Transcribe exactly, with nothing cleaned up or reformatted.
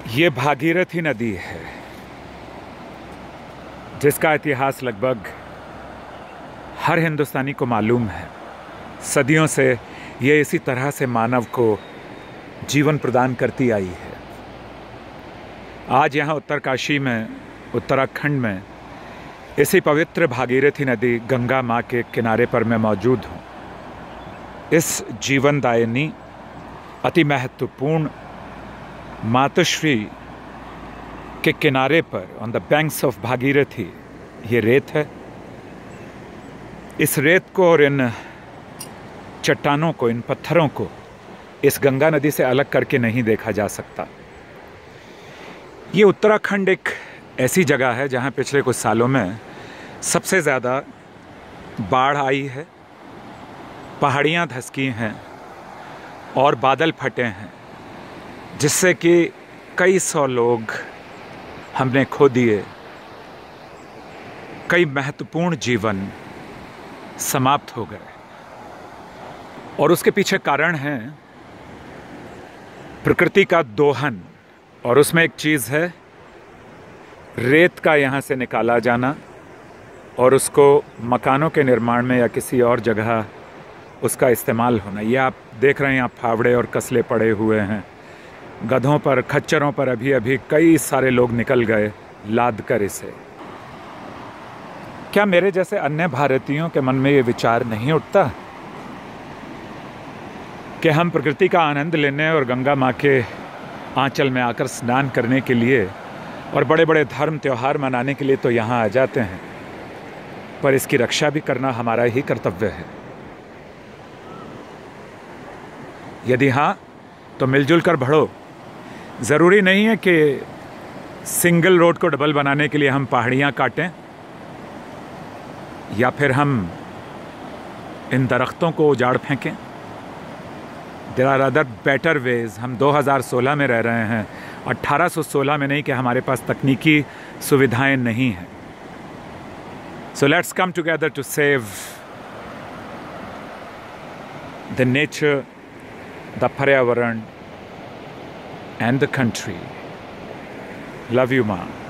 ये भागीरथी नदी है जिसका इतिहास लगभग हर हिंदुस्तानी को मालूम है। सदियों से ये इसी तरह से मानव को जीवन प्रदान करती आई है। आज यहाँ उत्तरकाशी में, उत्तराखंड में इसी पवित्र भागीरथी नदी गंगा माँ के किनारे पर मैं मौजूद हूँ। इस जीवनदायिनी अति महत्वपूर्ण मातोश्री के किनारे पर, on the banks of Bhagirathi, ये रेत है। इस रेत को और इन चट्टानों को, इन पत्थरों को इस गंगा नदी से अलग करके नहीं देखा जा सकता। ये उत्तराखंड एक ऐसी जगह है जहाँ पिछले कुछ सालों में सबसे ज़्यादा बाढ़ आई है, पहाड़ियाँ धंसकी हैं और बादल फटे हैं, जिससे कि कई सौ लोग हमने खो दिए, कई महत्वपूर्ण जीवन समाप्त हो गए। और उसके पीछे कारण है प्रकृति का दोहन, और उसमें एक चीज़ है रेत का यहाँ से निकाला जाना और उसको मकानों के निर्माण में या किसी और जगह उसका इस्तेमाल होना। ये आप देख रहे हैं, यहाँ फावड़े और कसले पड़े हुए हैं। गधों पर, खच्चरों पर अभी अभी कई सारे लोग निकल गए लाद कर इसे। क्या मेरे जैसे अन्य भारतीयों के मन में ये विचार नहीं उठता कि हम प्रकृति का आनंद लेने और गंगा माँ के आंचल में आकर स्नान करने के लिए और बड़े बड़े धर्म त्योहार मनाने के लिए तो यहाँ आ जाते हैं, पर इसकी रक्षा भी करना हमारा ही कर्तव्य है। यदि हाँ, तो मिलजुल कर बढ़ो। ज़रूरी नहीं है कि सिंगल रोड को डबल बनाने के लिए हम पहाड़ियाँ काटें या फिर हम इन दरख्तों को उजाड़ फेंकें। There are other better ways. हम दो हज़ार सोलह में रह रहे हैं, अट्ठारह सौ सोलह में नहीं कि हमारे पास तकनीकी सुविधाएं नहीं हैं। So let's come together to save the nature, the पर्यावरण and the country. Love you, Ma.